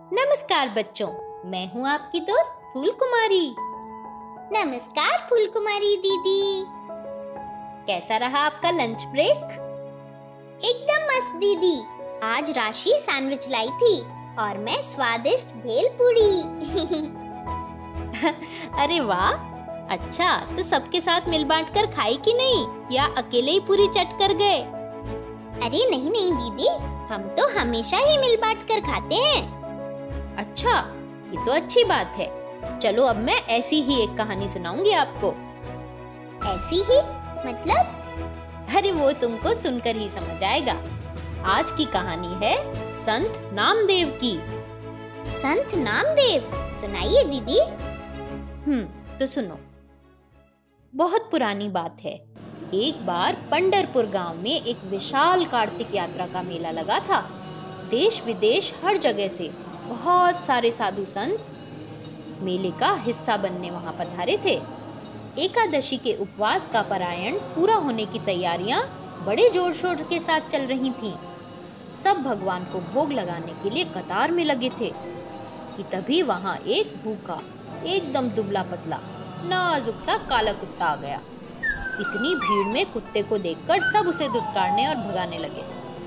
नमस्कार बच्चों, मैं हूँ आपकी दोस्त फूल कुमारी। नमस्कार फूल कुमारी दीदी। कैसा रहा आपका लंच ब्रेक? एकदम मस्त दीदी। आज राशि सैंडविच लाई थी और मैं स्वादिष्ट भेलपूरी। अरे वाह, अच्छा तो सबके साथ मिल बांट कर खाई कि नहीं, या अकेले ही पूरी चट कर गए? अरे नहीं नहीं दीदी, हम तो हमेशा ही मिल बांट कर खाते हैं। अच्छा, ये तो अच्छी बात है। चलो अब मैं ऐसी ही एक कहानी सुनाऊंगी आपको। ऐसी ही मतलब? अरे वो तुमको सुनकर ही समझ आएगा। आज की कहानी है संत नामदेव की। संत नामदेव? सुनाइए दीदी। तो सुनो। बहुत पुरानी बात है। एक बार पंढरपुर गांव में एक विशाल कार्तिक यात्रा का मेला लगा था। देश विदेश हर जगह से बहुत सारे साधु संत मेले का हिस्सा बनने वहां पधारे थे। एकादशी के उपवास का पारायण पूरा होने की तैयारियां बड़े जोर शोर के साथ चल रही थीं। सब भगवान को भोग लगाने के लिए कतार में लगे थे कि तभी वहां एक भूखा, एकदम दुबला पतला, नाजुक सा काला कुत्ता आ गया। इतनी भीड़ में कुत्ते को देखकर सब उसे दुत्कारने और भगाने लगे।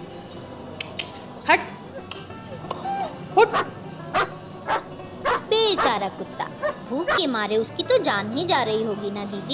हट, उठ। बेचारा कुत्ता, भूख के मारे उसकी तो जान ही जा रही होगी ना दीदी।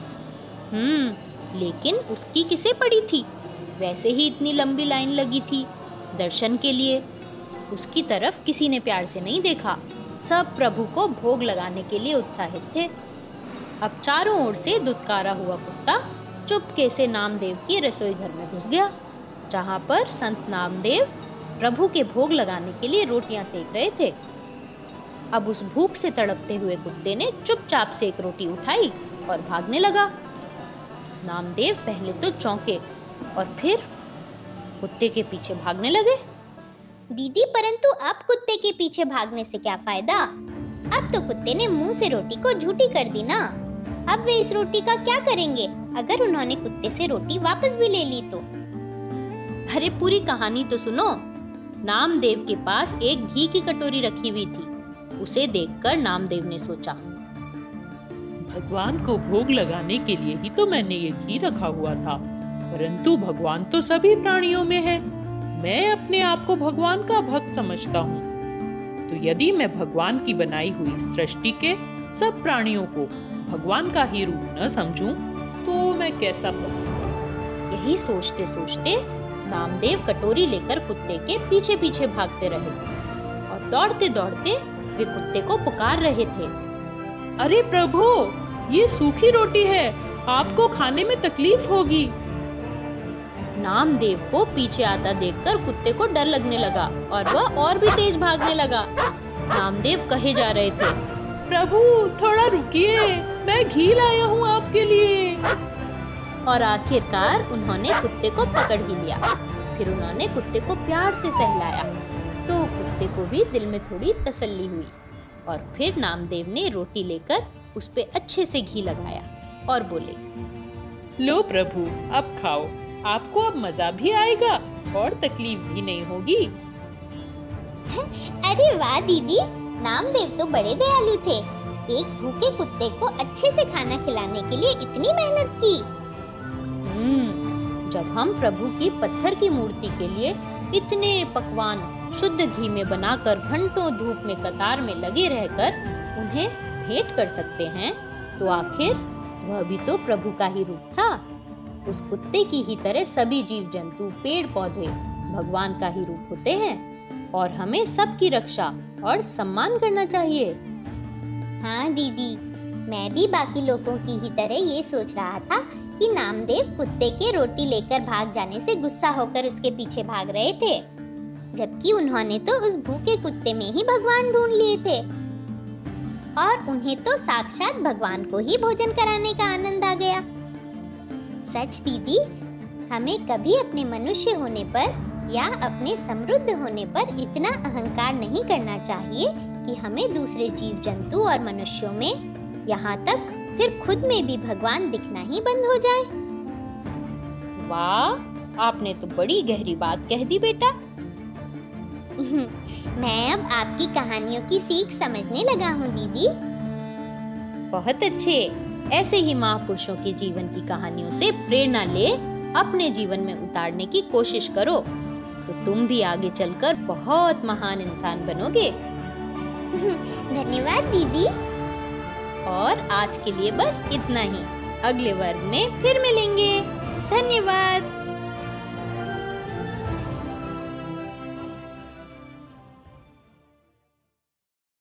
लेकिन उसकी किसे पड़ी थी? वैसे ही इतनी लंबी लाइन लगी थी दर्शन के लिए। उसकी तरफ किसी ने प्यार से नहीं देखा। सब प्रभु को भोग लगाने के लिए उत्साहित थे। अब चारों ओर से दुत्कारा हुआ कुत्ता चुपके से नामदेव की रसोई घर में घुस गया, जहाँ पर संत नामदेव प्रभु के भोग लगाने के लिए रोटियां सेक रहे थे। अब उस भूख से तड़पते हुए कुत्ते ने चुपचाप से एक रोटी उठाई और भागने लगा। नामदेव पहले तो चौंके और फिर कुत्ते के पीछे भागने लगे। दीदी, परंतु अब कुत्ते के पीछे भागने से क्या फायदा? अब तो कुत्ते ने मुंह से रोटी को झूठी कर दी ना। अब वे इस रोटी का क्या करेंगे अगर उन्होंने कुत्ते से रोटी वापस भी ले ली तो? अरे पूरी कहानी तो सुनो। नामदेव के पास एक घी की कटोरी रखी हुई थी। उसे देखकर नामदेव ने सोचा, भगवान को भोग लगाने के लिए ही तो मैंने ये घी रखा हुआ था, परंतु भगवान तो सभी प्राणियों में है। मैं अपने आप को भगवान का भक्त समझता हूँ, तो यदि मैं भगवान की बनाई हुई सृष्टि के सब प्राणियों को भगवान का ही रूप न समझूं, तो मैं कैसा करूँगा? यही सोचते सोचते नामदेव कटोरी लेकर कुत्ते के पीछे पीछे भागते रहे और दौड़ते दौड़ते वे कुत्ते को पुकार रहे थे। अरे प्रभु, ये सूखी रोटी है, आपको खाने में तकलीफ होगी। नामदेव को पीछे आता देखकर कुत्ते को डर लगने लगा और वह और भी तेज भागने लगा। नामदेव कहे जा रहे थे, प्रभु थोड़ा रुकिए, मैं घी लाया हूँ आपके लिए। और आखिरकार उन्होंने कुत्ते को पकड़ ही लिया। फिर उन्होंने कुत्ते को प्यार से सहलाया तो कुत्ते को भी दिल में थोड़ी तसल्ली हुई। और फिर नामदेव ने रोटी लेकर उस पे अच्छे से घी लगाया और बोले, लो प्रभु, अब खाओ, आपको अब मजा भी आएगा और तकलीफ भी नहीं होगी। अरे वाह दीदी, नामदेव तो बड़े दयालु थे। एक भूखे कुत्ते को अच्छे से खाना खिलाने के लिए इतनी मेहनत की। जब हम प्रभु की पत्थर की मूर्ति के लिए इतने पकवान शुद्ध घी में बनाकर घंटों धूप में कतार में लगे रहकर उन्हें भेंट कर सकते हैं, तो आखिर वह भी तो प्रभु का ही रूप था। उस कुत्ते की ही तरह सभी जीव जंतु, पेड़ पौधे भगवान का ही रूप होते हैं और हमें सबकी रक्षा और सम्मान करना चाहिए। हाँ दीदी, मैं भी बाकी लोगों की ही तरह ये सोच रहा था कि नामदेव कुत्ते के रोटी लेकर भाग जाने से गुस्सा होकर उसके पीछे भाग रहे थे, जबकि उन्होंने तो उस भूखे कुत्ते में ही भगवान ढूंढ लिए थे और उन्हें तो साक्षात भगवान को ही भोजन कराने का आनंद आ गया। सच दीदी, हमें कभी अपने मनुष्य होने पर या अपने समृद्ध होने पर इतना अहंकार नहीं करना चाहिए कि हमें दूसरे जीव जंतु और मनुष्यों में, यहाँ तक फिर खुद में भी भगवान दिखना ही बंद हो जाए। वाह, आपने तो बड़ी गहरी बात कह दी बेटा। मैं अब आपकी कहानियों की सीख समझने लगा हूँ दीदी। बहुत अच्छे। ऐसे ही महापुरुषों के जीवन की कहानियों से प्रेरणा ले अपने जीवन में उतारने की कोशिश करो, तो तुम भी आगे चलकर बहुत महान इंसान बनोगे। धन्यवाद दीदी। और आज के लिए बस इतना ही। अगले वर्ग में फिर मिलेंगे। धन्यवाद।